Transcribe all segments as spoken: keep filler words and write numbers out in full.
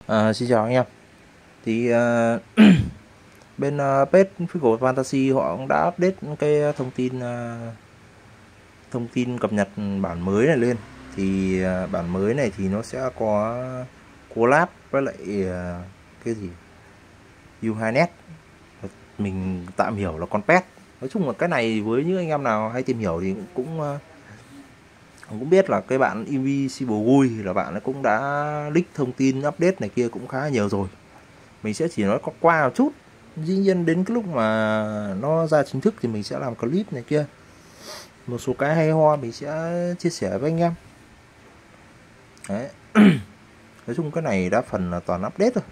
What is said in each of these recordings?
À, xin chào anh em. Thì à, bên uh, page Fickle Fantasy họ cũng đã update cái thông tin à, thông tin cập nhật bản mới này lên. Thì à, bản mới này thì nó sẽ có collab với lại à, cái gì u hai net, mình tạm hiểu là con pet. Nói chung là cái này với những anh em nào hay tìm hiểu thì cũng cũng, uh, cũng biết là cái bạn Invisible Gui là bạn ấy cũng đã leak thông tin update này kia cũng khá nhiều rồi. Mình sẽ chỉ nói có qua một chút, dĩ nhiên đến cái lúc mà nó ra chính thức thì mình sẽ làm clip này kia, một số cái hay ho mình sẽ chia sẻ với anh em. Đấy. Nói chung cái này đa phần là toàn update thôi.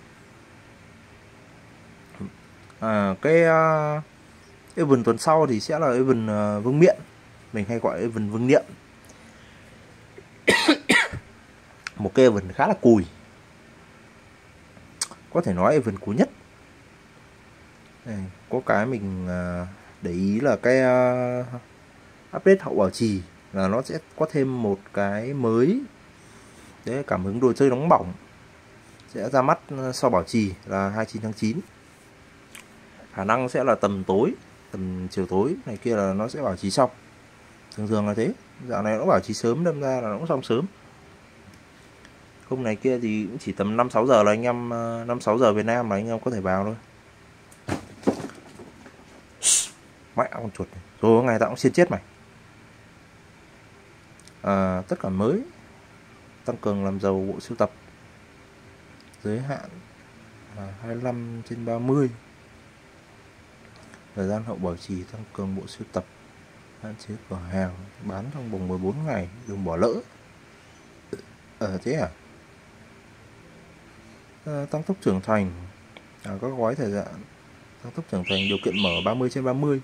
À, cái uh, event tuần sau thì sẽ là event uh, vương miện, mình hay gọi event vương niệm. Một cái event khá là cùi, có thể nói event cùi nhất. Đây, có cái mình uh, để ý là cái uh, update hậu bảo trì là nó sẽ có thêm một cái mới. Đấy, cảm hứng đồ chơi nóng bỏng sẽ ra mắt sau bảo trì là hai mươi chín tháng chín. Khả năng sẽ là tầm tối, tầm chiều tối này kia là nó sẽ bảo trì xong. Thường thường là thế, dạo này nó bảo trì sớm đâm ra là nó cũng xong sớm. Hôm này kia thì cũng chỉ tầm năm sáu giờ là anh em, năm sáu giờ Việt Nam là anh em có thể vào thôi. Mẹ con chuột này. Rồi ngày tao cũng xin chết mày. À, tất cả mới, tăng cường làm giàu bộ sưu tập, giới hạn là hai mươi lăm trên ba mươi, thời gian hậu bảo trì tăng cường bộ sưu tập, hạn chế cửa hàng bán trong vòng mười bốn ngày, đừng bỏ lỡ. Ờ thế à? À, tăng tốc trưởng thành, à, các gói thời gian tăng tốc trưởng thành điều kiện mở ba mươi trên ba mươi,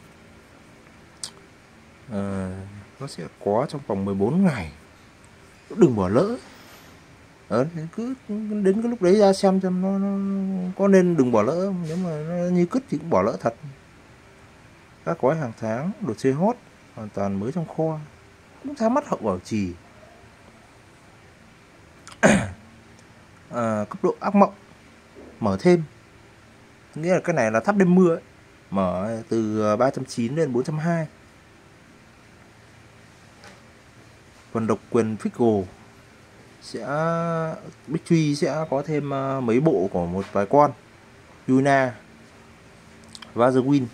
à, nó sẽ có trong vòng mười bốn ngày, đừng bỏ lỡ. Ờ, cứ đến cái lúc đấy ra xem xem nó, nó có nên đừng bỏ lỡ không? Nếu mà nó như cứt thì cũng bỏ lỡ thật. Các gói hàng tháng đồ chơi hot hoàn toàn mới trong kho, cũng ra mắt hậu bảo trì. À, cấp độ ác mộng mở thêm, nghĩa là cái này là tháp đêm mưa ấy. Mở từ ba trăm chín mươi lên bốn trăm hai mươi. Còn độc quyền Fickle sẽ Bích Truy sẽ có thêm mấy bộ của một vài con Yuna, Vazerwin,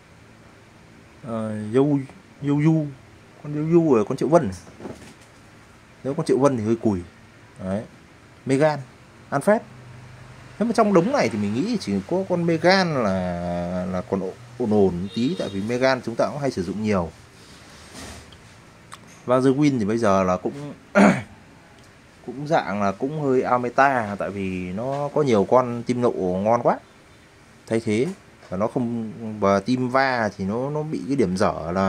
uh, Dâu Dâu Du, con Dâu Du rồi con Triệu Vân. Nếu con Triệu Vân thì hơi cùi. Đấy. Megan, Alfred. Nếu mà trong đống này thì mình nghĩ chỉ có con Megan là là còn ổn ổn tí, tại vì Megan chúng ta cũng hay sử dụng nhiều. Vazerwin thì bây giờ là cũng cũng dạng là cũng hơi out meta, tại vì nó có nhiều con tim nộ ngon quá. Thay thế và nó không, và team va thì nó nó bị cái điểm dở là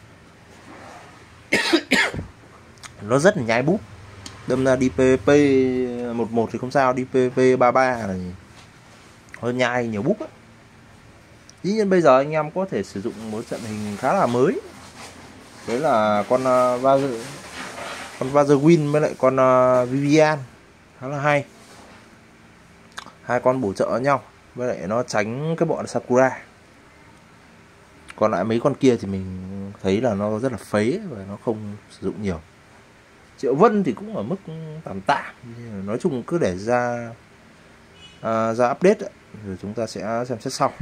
nó rất là nhái búp. Đâm ra đi pê vê pê một một thì không sao, đi pê vê pê ba ba này hơi nhai nhiều búp á. Dĩ nhiên bây giờ anh em có thể sử dụng một trận hình khá là mới, đấy là con uh, Vazer, con Vazerwin với lại con uh, Vivian, khá là hay. Hai con bổ trợ nhau, với lại nó tránh cái bọn Sakura. Còn lại mấy con kia thì mình thấy là nó rất là phế và nó không sử dụng nhiều. Triệu Vân thì cũng ở mức tạm tạm, nói chung cứ để ra à, ra update rồi chúng ta sẽ xem xét sau.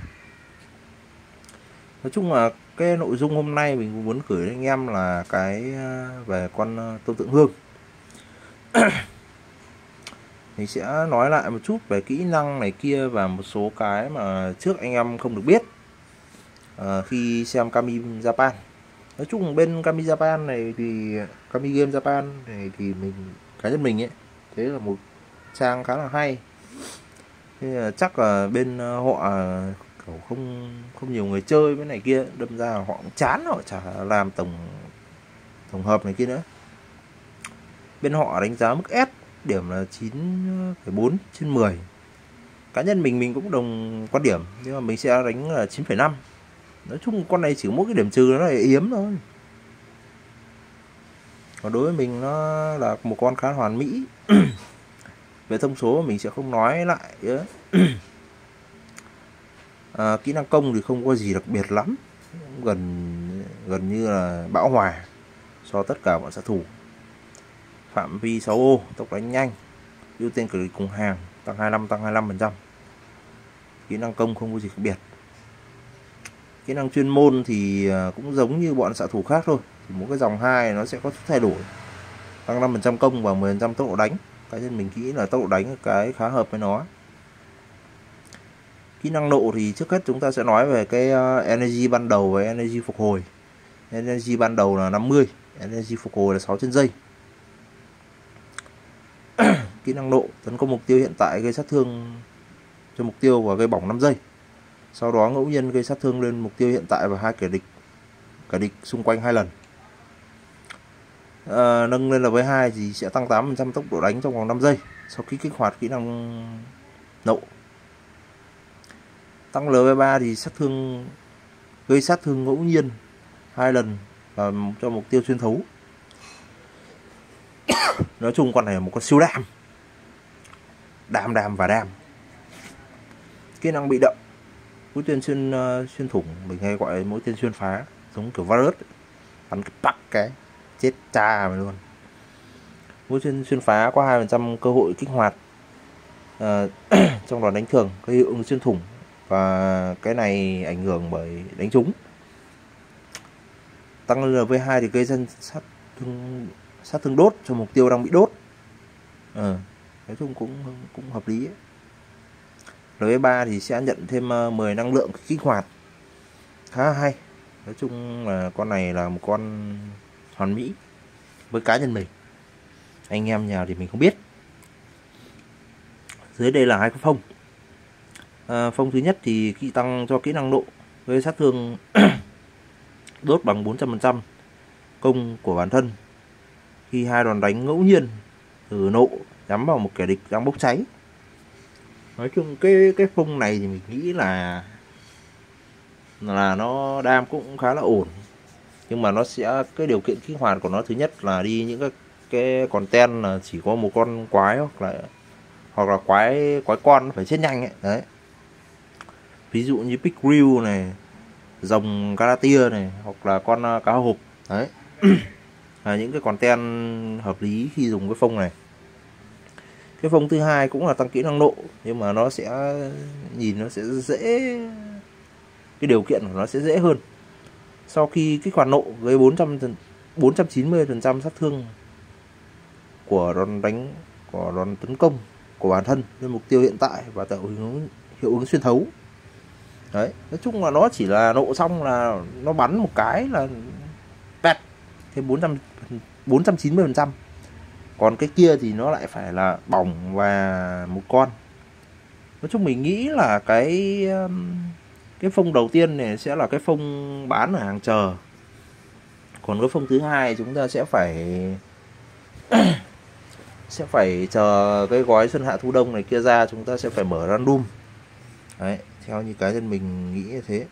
Nói chung là cái nội dung hôm nay mình cũng muốn gửi đến anh em là cái về con Tôn Tượng Hương. Mình sẽ nói lại một chút về kỹ năng này kia và một số cái mà trước anh em không được biết à, khi xem Kami Japan. Nói chung bên Kami Japan này thì Kami Game Japan này thì mình, cá nhân mình ấy, thế là một trang khá là hay. Thế là chắc là bên họ không không nhiều người chơi với này kia, đâm ra họ cũng chán, họ chả làm tổng tổng hợp này kia nữa. Bên họ đánh giá mức S điểm là chín phẩy bốn trên mười. Cá nhân mình mình cũng đồng quan điểm, nhưng mà mình sẽ đánh là chín phẩy năm. Nói chung con này chỉ có mỗi cái điểm trừ nó là yếm thôi. Còn đối với mình nó là một con khá hoàn mỹ. Về thông số mình sẽ không nói lại nữa. À, kỹ năng công thì không có gì đặc biệt lắm, gần gần như là bão hòa so tất cả bọn xạ thủ. Phạm vi sáu ô, tốc đánh nhanh, ưu tiên cử địch cùng hàng, tăng hai mươi lăm tăng hai mươi lăm phần trăm. Kỹ năng công không có gì khác biệt. Kỹ năng chuyên môn thì cũng giống như bọn xạ thủ khác thôi, thì mỗi cái dòng hai nó sẽ có chút thay đổi. Tăng năm phần trăm công và mười phần trăm tốc độ đánh. Cái nên mình nghĩ là tốc độ đánh cái khá hợp với nó. Kỹ năng nộ thì trước hết chúng ta sẽ nói về cái energy ban đầu và energy phục hồi. Energy ban đầu là năm mươi, energy phục hồi là sáu trên giây. Kỹ năng nộ tấn công mục tiêu hiện tại gây sát thương cho mục tiêu và gây bỏng năm giây. Sau đó ngẫu nhiên gây sát thương lên mục tiêu hiện tại và hai kẻ địch kẻ địch xung quanh hai lần. À, nâng lên level hai thì sẽ tăng tám phần trăm tốc độ đánh trong vòng năm giây sau khi kích hoạt kỹ năng nộ. Tăng level ba thì sát thương gây sát thương ngẫu nhiên hai lần và cho mục tiêu xuyên thấu. Nói chung con này là một con siêu đam. Đam đam và đam. Kỹ năng bị động. Mũi tên xuyên uh, xuyên thủng, mình hay gọi mũi tên xuyên phá, giống kiểu virus, bắn cái bắc cái chết cha mày luôn. Mũi tên xuyên phá có hai phần trăm cơ hội kích hoạt uh, trong đòn đánh thường, có hiệu ứng xuyên thủng và cái này ảnh hưởng bởi đánh trúng. Tăng lên level hai thì gây ra sát thương sát thương đốt cho mục tiêu đang bị đốt. Ờ, nói chung cũng cũng hợp lý ấy. level ba thì sẽ nhận thêm mười năng lượng kích hoạt, khá hay. Nói chung là con này là một con hoàn mỹ với cá nhân mình. Anh em nhà thì mình không biết. Dưới đây là hai cái phông. À, phông thứ nhất thì kỹ tăng cho kỹ năng nộ gây sát thương đốt bằng bốn trăm phần trăm công của bản thân khi hai đòn đánh ngẫu nhiên từ nộ nhắm vào một kẻ địch đang bốc cháy. Nói chung cái cái phông này thì mình nghĩ là là nó đam cũng khá là ổn, nhưng mà nó sẽ cái điều kiện kích hoạt của nó thứ nhất là đi những cái cái content là chỉ có một con quái hoặc là hoặc là quái quái con phải chết nhanh ấy đấy. Ví dụ như Big Rill này, rồng Galatia này, hoặc là con cá hộp đấy. Là những cái content hợp lý khi dùng cái phông này. Cái phông thứ hai cũng là tăng kỹ năng nộ, nhưng mà nó sẽ nhìn nó sẽ dễ, cái điều kiện của nó sẽ dễ hơn. Sau khi kích hoạt nộ gây bốn trăm chín mươi phần trăm sát thương của đòn đánh của đòn tấn công của bản thân lên mục tiêu hiện tại và tạo hiệu ứng, hiệu ứng xuyên thấu. Đấy, nói chung là nó chỉ là nộ xong là nó bắn một cái là pẹt thêm bốn trăm chín mươi phần trăm. Còn cái kia thì nó lại phải là bỏng và một con. Nói chung mình nghĩ là cái cái phông đầu tiên này sẽ là cái phông bán ở hàng chờ. Còn cái phông thứ hai chúng ta sẽ phải sẽ phải chờ cái gói xuân hạ thu đông này kia ra, chúng ta sẽ phải mở random. Đấy, theo như cái thân mình nghĩ như thế.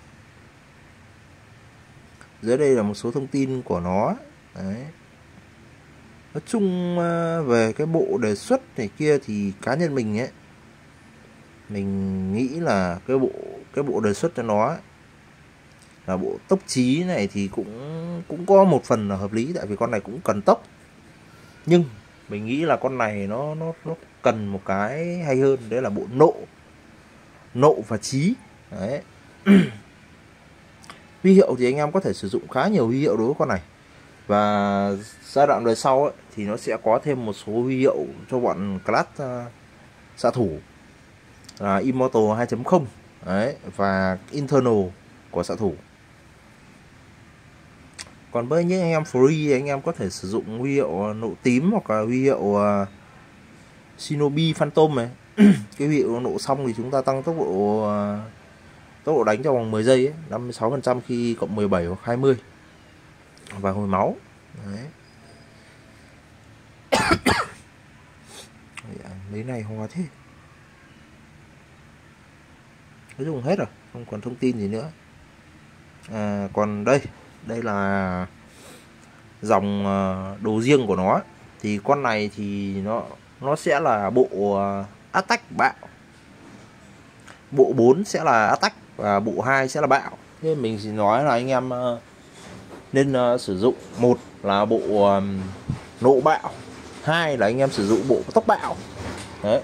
Dưới đây là một số thông tin của nó. Đấy. Nói chung về cái bộ đề xuất này kia thì cá nhân mình ấy, mình nghĩ là cái bộ cái bộ đề xuất cho nó ấy, là bộ tốc trí này thì cũng cũng có một phần là hợp lý, tại vì con này cũng cần tốc. Nhưng mình nghĩ là con này nó nó nó cần một cái hay hơn, đấy là bộ nộ nộ và trí. Đấy. Huy hiệu thì anh em có thể sử dụng khá nhiều huy hiệu đối với con này. Và giai đoạn đời sau ấy, thì nó sẽ có thêm một số huy hiệu cho bọn class uh, xạ thủ là Immortal hai chấm không đấy, và Internal của xạ thủ. Còn với những anh em free anh em có thể sử dụng huy hiệu nộ tím hoặc là huy hiệu uh, Shinobi Phantom này. Cái huy hiệu nộ xong thì chúng ta tăng tốc độ uh, tốc độ đánh trong vòng mười giây ấy, năm mươi sáu phần trăm khi cộng mười bảy hoặc hai mươi và hồi máu. Đấy. Mấy này hoa thế. Nói chung hết rồi, không còn thông tin gì nữa. À, còn đây, đây là dòng đồ riêng của nó. Thì con này thì nó nó sẽ là bộ attack bạo, bộ bốn sẽ là attack và bộ hai sẽ là bạo. Thế mình chỉ nói là anh em nên uh, sử dụng, một là bộ uh, nộ bạo, hai là anh em sử dụng bộ tốc bạo. Đấy.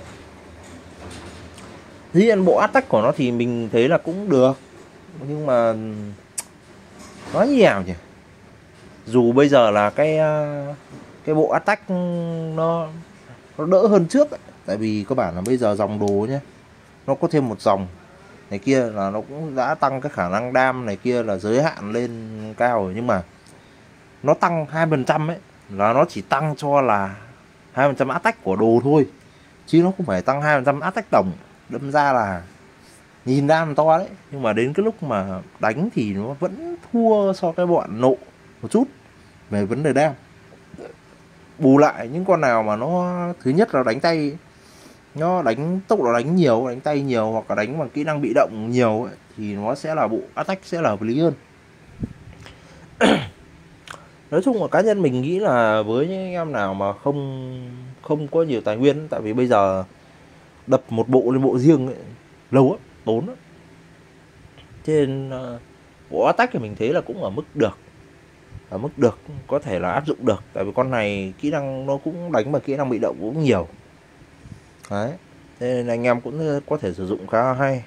Riêng bộ attack của nó thì mình thấy là cũng được, nhưng mà nói như nào nhỉ, dù bây giờ là cái uh, cái bộ attack nó nó đỡ hơn trước ấy. Tại vì các bạn là bây giờ dòng đồ nhé, nó có thêm một dòng này kia là nó cũng đã tăng cái khả năng đam này kia là giới hạn lên cao rồi, nhưng mà nó tăng hai phần trăm ấy, là nó chỉ tăng cho là hai phần trăm attack của đồ thôi, chứ nó không phải tăng hai phần trăm attack tổng. Đâm ra là nhìn đam to đấy, nhưng mà đến cái lúc mà đánh thì nó vẫn thua so cái bọn nộ một chút về vấn đề đam. Bù lại những con nào mà nó thứ nhất là đánh tay, nó đánh tốc độ đánh nhiều, đánh tay nhiều, hoặc là đánh bằng kỹ năng bị động nhiều ấy, thì nó sẽ là bộ attack sẽ là hợp lý hơn. Nói chung là cá nhân mình nghĩ là với những anh em nào mà không không có nhiều tài nguyên, tại vì bây giờ đập một bộ lên bộ riêng ấy, lâu á, tốn á. Trên uh, bộ attack thì mình thấy là cũng ở mức được, ở mức được, có thể là áp dụng được. Tại vì con này kỹ năng nó cũng đánh bằng kỹ năng bị động cũng nhiều. Đấy, thế nên anh em cũng có thể sử dụng khá hay.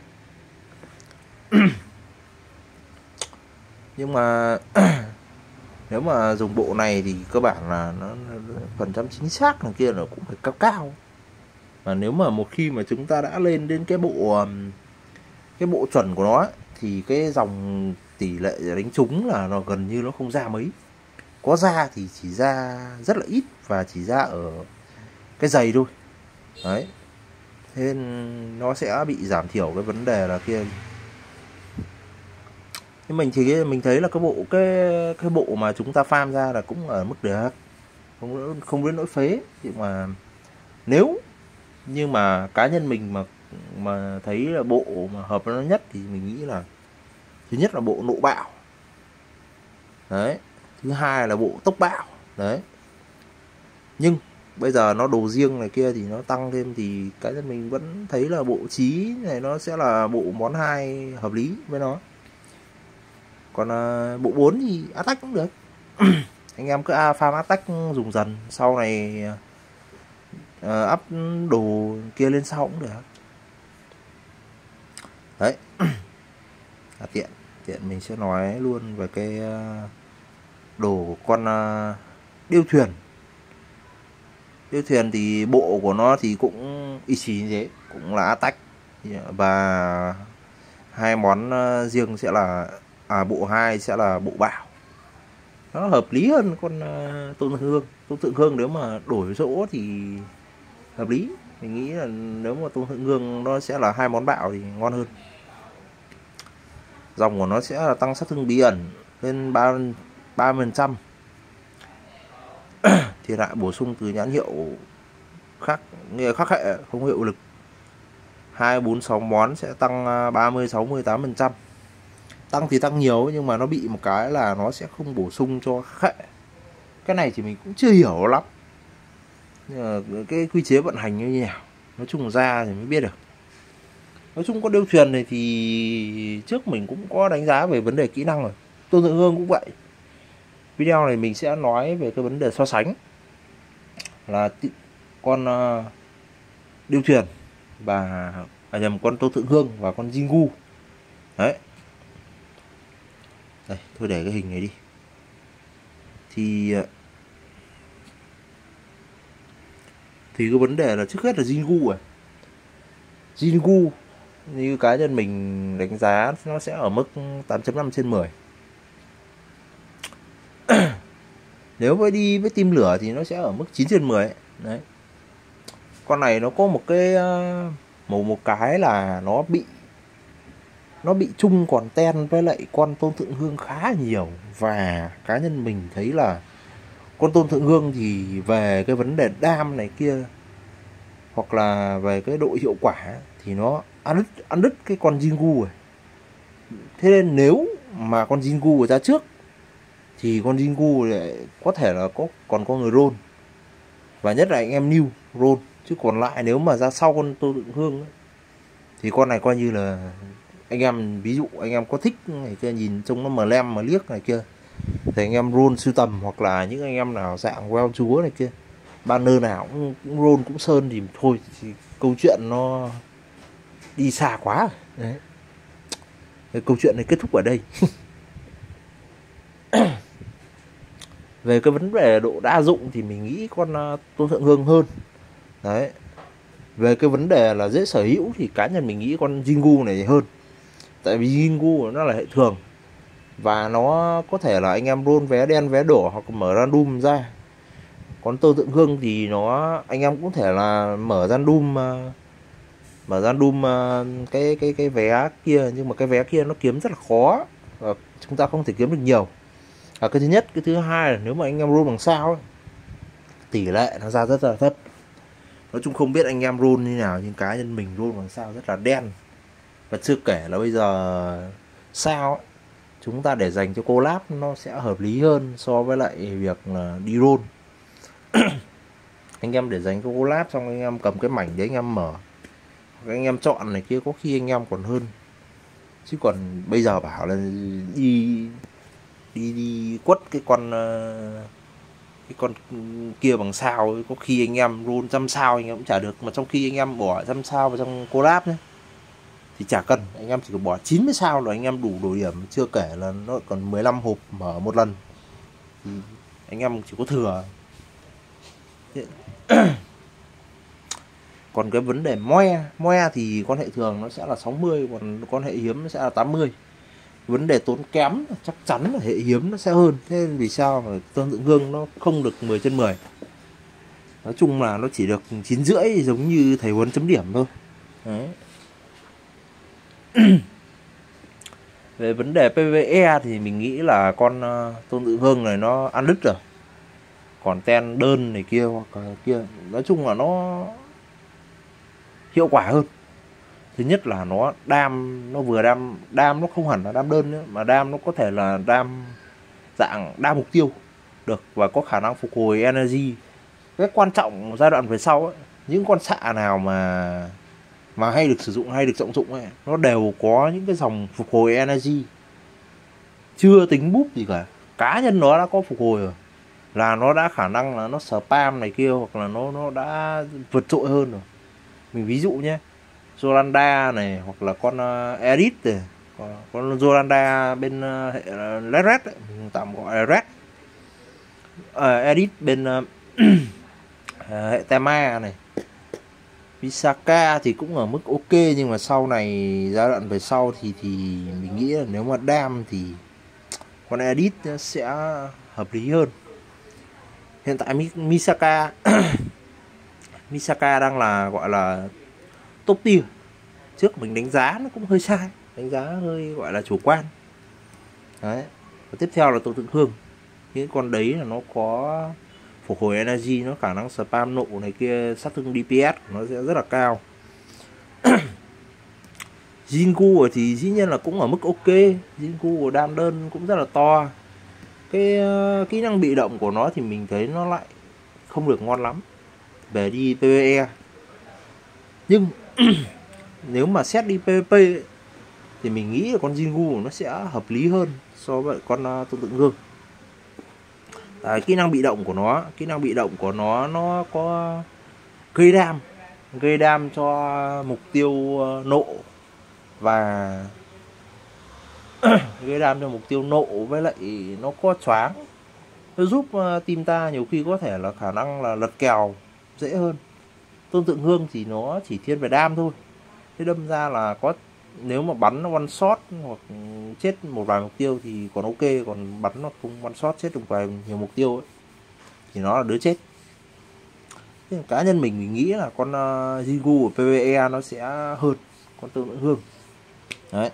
Nhưng mà nếu mà dùng bộ này thì cơ bản là nó phần trăm chính xác này kia nó cũng phải cao cao. Và nếu mà một khi mà chúng ta đã lên đến cái bộ cái bộ chuẩn của nó ấy, thì cái dòng tỷ lệ đánh trúng là nó gần như nó không ra mấy. Có ra thì chỉ ra rất là ít và chỉ ra ở cái giày thôi. Đấy. Thế nên nó sẽ bị giảm thiểu cái vấn đề là kia. Nhưng mình thì mình thấy là cái bộ cái cái bộ mà chúng ta farm ra là cũng ở mức được, không không đến nỗi phế. Nhưng mà nếu nhưng mà cá nhân mình mà mà thấy là bộ mà hợp nó nhất thì mình nghĩ là thứ nhất là bộ nộ bạo. Đấy, thứ hai là bộ tốc bạo. Đấy. Nhưng bây giờ nó đồ riêng này kia thì nó tăng thêm thì cá nhân mình vẫn thấy là bộ trí này nó sẽ là bộ món hai hợp lý với nó. Còn uh, bộ bốn thì attack cũng được. Anh em cứ farm attack dùng dần, sau này uh, up đồ kia lên sau cũng được. Đấy. À, tiện tiện mình sẽ nói luôn về cái uh, đồ của con uh, điêu thuyền. Điêu thuyền thì bộ của nó thì cũng y xì như thế, cũng là attack, và hai món uh, riêng sẽ là à, bộ hai sẽ là bộ bạo. Nó hợp lý hơn con uh, Tôn Thượng Hương. Tôn Thượng Hương nếu mà đổi chỗ thì hợp lý. Mình nghĩ là nếu mà Tôn Thượng Hương nó sẽ là hai món bạo thì ngon hơn. Dòng của nó sẽ là tăng sát thương bí ẩn lên ba mươi phần trăm. Thiệt hại bổ sung từ nhãn hiệu khác, nghĩa khác hệ không hiệu lực. Hai bốn sáu món sẽ tăng ba mươi, sáu mươi, tám phần trăm. Tăng thì tăng nhiều nhưng mà nó bị một cái là nó sẽ không bổ sung cho khệ. Cái này thì mình cũng chưa hiểu lắm. Nhưng mà cái quy chế vận hành như thế nào, nói chung ra thì mới biết được. Nói chung con điêu thuyền này thì trước mình cũng có đánh giá về vấn đề kỹ năng rồi. Tôn Thượng Hương cũng vậy. Video này mình sẽ nói về cái vấn đề so sánh là con uh, điêu thuyền và à, nhầm con Tôn Thượng Hương và con Jingu. Đấy. Đây, thôi để cái hình này đi. Thì thì cái vấn đề là trước hết là Jingu à. Jingu như cá nhân mình đánh giá nó sẽ ở mức tám chấm năm trên mười. Nếu với đi với team lửa thì nó sẽ ở mức chín trên mười ấy. Đấy. Con này nó có một cái một một cái là nó bị nó bị chung còn ten với lại con Tôn Thượng Hương khá nhiều, và cá nhân mình thấy là con Tôn Thượng Hương thì về cái vấn đề đam này kia hoặc là về cái độ hiệu quả thì nó ăn đứt, ăn đứt cái con Jingu rồi. Thế nên nếu mà con Jingu ra trước thì con Jingu lại có thể là có còn có người roll, và nhất là anh em new roll Chứ còn lại nếu mà ra sau con Tô Tượng Hương ấy, thì con này coi như là anh em, ví dụ anh em có thích này kia, nhìn trông nó mờ lem mà liếc này kia, thì anh em roll sưu tầm, hoặc là những anh em nào dạng well chúa này kia, banner nào cũng, cũng roll cũng sơn thì thôi, thì câu chuyện nó đi xa quá. Đấy. Cái câu chuyện này kết thúc ở đây. Về cái vấn đề độ đa dụng thì mình nghĩ con uh, Tôn Thượng Hương hơn. Đấy. Về cái vấn đề là dễ sở hữu thì cá nhân mình nghĩ con Jingu này hơn. Tại vì Jingu nó là hệ thường, và nó có thể là anh em roll vé đen vé đỏ hoặc mở random ra. Còn Tôn Thượng Hương thì nó anh em cũng thể là mở random uh, mở random uh, cái cái cái vé kia, nhưng mà cái vé kia nó kiếm rất là khó và chúng ta không thể kiếm được nhiều. À, cái thứ nhất, cái thứ hai là nếu mà anh em roll bằng sao ấy, tỷ lệ nó ra rất là thấp. Nói chung không biết anh em roll như nào, nhưng cá nhân mình roll bằng sao rất là đen. Và chưa kể là bây giờ sao ấy, chúng ta để dành cho collab nó sẽ hợp lý hơn so với lại việc là đi roll. Anh em để dành cho collab xong anh em cầm cái mảnh đấy anh em mở, anh em chọn này kia có khi anh em còn hơn. Chứ còn bây giờ bảo là đi đi đi quất cái con cái con kia bằng sao ấy, có khi anh em roll trăm sao anh em cũng trả được, mà trong khi anh em bỏ trăm sao vào trong collab nhé thì chả cần, anh em chỉ cần bỏ chín mươi sao là anh em đủ đổi điểm. Chưa kể là nó còn mười lăm hộp mở một lần thì anh em chỉ có thừa. Còn cái vấn đề moe moe thì con hệ thường nó sẽ là sáu mươi, còn con hệ hiếm nó sẽ là tám mươi. Vấn đề tốn kém chắc chắn là hệ hiếm nó sẽ hơn. Thế vì sao mà Tôn Thượng Hương nó không được mười trên mười? Nói chung là nó chỉ được chín rưỡi, giống như thầy Huấn chấm điểm thôi. Đấy. Về vấn đề pê vê e thì mình nghĩ là con uh, Tôn Thượng Hương này nó ăn đứt rồi. Còn ten đơn này kia hoặc là kia, nói chung là nó hiệu quả hơn. Thứ nhất là nó đam, nó vừa đam, đam nó không hẳn là đam đơn nữa, mà đam nó có thể là đam dạng đa mục tiêu được, và có khả năng phục hồi energy. Cái quan trọng giai đoạn về sau ấy, những con xạ nào mà mà hay được sử dụng, hay được trọng dụng ấy, nó đều có những cái dòng phục hồi energy. Chưa tính búp gì cả, cá nhân nó đã có phục hồi rồi, là nó đã khả năng là nó spam này kia, hoặc là nó nó đã vượt trội hơn rồi. Mình ví dụ nhé, Yolanda này, hoặc là con uh, Edit này, con, con Yolanda bên uh, hệ uh, Red Red ấy, mình tạm gọi là Red. Uh, Edit bên uh, hệ Tema này. Misaka thì cũng ở mức ok, nhưng mà sau này giai đoạn về sau thì thì mình nghĩ là nếu mà đam thì con Edit sẽ hợp lý hơn. Hiện tại Misaka Misaka đang là gọi là top tier. Trước mình đánh giá nó cũng hơi sai, đánh giá hơi gọi là chủ quan. Đấy. Và tiếp theo là Tôn Thượng Hương. Những con đấy là nó có phục hồi energy, nó khả năng spam nộ này kia, sát thương đê pê ét nó sẽ rất là cao. Jingu thì dĩ nhiên là cũng ở mức ok. Jingu của đam đơn cũng rất là to. Cái uh, kỹ năng bị động của nó thì mình thấy nó lại không được ngon lắm về đi pê vê e. Nhưng nếu mà xét đi pê vê pê ấy, thì mình nghĩ là con Jingu nó sẽ hợp lý hơn so với con uh, Tôn Thượng Hương. À, kỹ năng bị động của nó, kỹ năng bị động của nó nó có gây đam, gây đam cho mục tiêu uh, nộ, và gây đam cho mục tiêu nộ, với lại nó có choáng, nó giúp uh, team ta nhiều khi có thể là khả năng là lật kèo dễ hơn. Tôn Thượng Hương thì nó chỉ thiên về đam thôi, thế đâm ra là có, nếu mà bắn one shot hoặc chết một vài mục tiêu thì còn ok, còn bắn nó không one shot chết được vài nhiều mục tiêu ấy, thì nó là đứa chết. Thế cá nhân mình mình nghĩ là con uh, Jingu của pê vê e nó sẽ hơn con Tôn Thượng Hương. Đấy.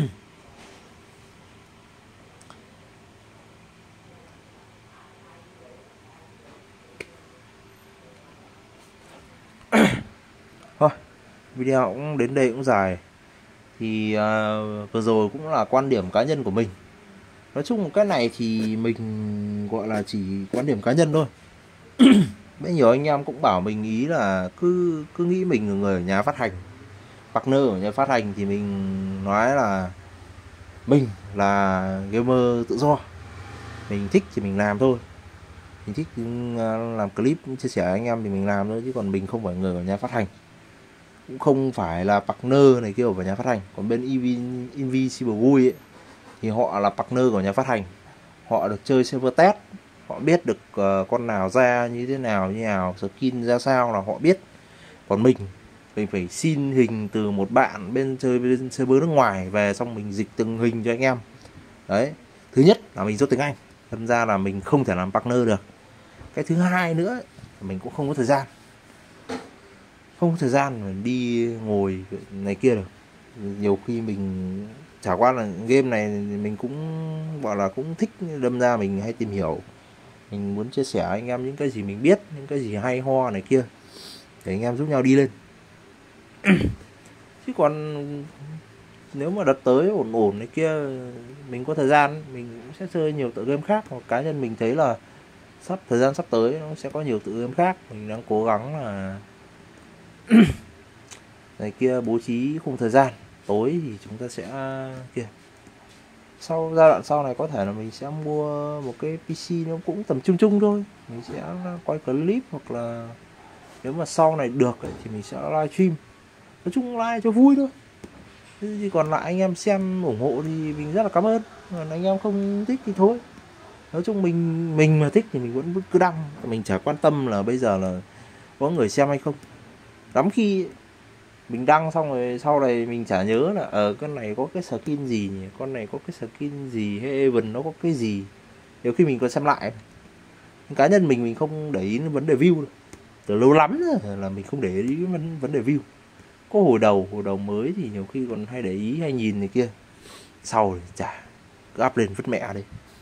Thôi, video cũng đến đây cũng dài. Thì uh, vừa rồi cũng là quan điểm cá nhân của mình. Nói chung cái này thì mình gọi là chỉ quan điểm cá nhân thôi. Bây nhiều anh em cũng bảo mình ý là cứ cứ nghĩ mình là người ở nhà phát hành, partner ở nhà phát hành, thì mình nói là mình là gamer tự do, mình thích thì mình làm thôi, mình thích làm clip chia sẻ với anh em thì mình làm thôi, chứ còn mình không phải người ở nhà phát hành, cũng không phải là partner này kia của nhà phát hành. Còn bên Invisible vui ấy, thì họ là partner của nhà phát hành, họ được chơi server test, họ biết được uh, con nào ra như thế nào như nào, skin ra sao là họ biết. Còn mình mình phải xin hình từ một bạn bên chơi bên server nước ngoài về, xong mình dịch từng hình cho anh em. Đấy, thứ nhất là mình dốt tiếng Anh, đâm ra là mình không thể làm partner được. Cái thứ hai nữa, mình cũng không có thời gian không có thời gian mà đi ngồi này kia được. Nhiều khi mình chả qua là game này mình cũng gọi là cũng thích, đâm ra mình hay tìm hiểu, mình muốn chia sẻ anh em những cái gì mình biết, những cái gì hay ho này kia để anh em giúp nhau đi lên. Chứ còn nếu mà đợt tới ổn ổn này kia, mình có thời gian mình cũng sẽ chơi nhiều tựa game khác. Hoặc cá nhân mình thấy là sắp thời gian sắp tới nó sẽ có nhiều tựa game khác, mình đang cố gắng là này kia bố trí khung thời gian. Tối thì chúng ta sẽ kia, sau giai đoạn sau này có thể là mình sẽ mua một cái pê xê nó cũng tầm trung trung thôi, mình sẽ quay clip, hoặc là nếu mà sau này được ấy, thì mình sẽ live stream, nói chung live cho vui thôi. Thì còn lại anh em xem ủng hộ thì mình rất là cảm ơn, còn anh em không thích thì thôi. Nói chung mình mình mà thích thì mình vẫn cứ đăng, mình chả quan tâm là bây giờ là có người xem hay không. Lắm khi mình đăng xong rồi sau này mình chả nhớ là ở con này có cái skin gì nhỉ, con này có cái skin gì, hay event nó có cái gì. Nhiều khi mình còn xem lại. Cá nhân mình mình không để ý vấn đề view đâu. Từ lâu lắm rồi là mình không để ý vấn vấn đề view. Có hồi đầu hồi đầu mới thì nhiều khi còn hay để ý hay nhìn này kia, sau thì chả, cứ up lên vứt mẹ đi.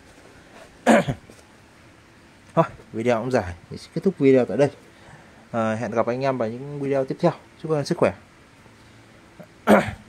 Thôi video cũng dài, mình sẽ kết thúc video tại đây. À, hẹn gặp anh em vào những video tiếp theo. Chúc các anh sức khỏe.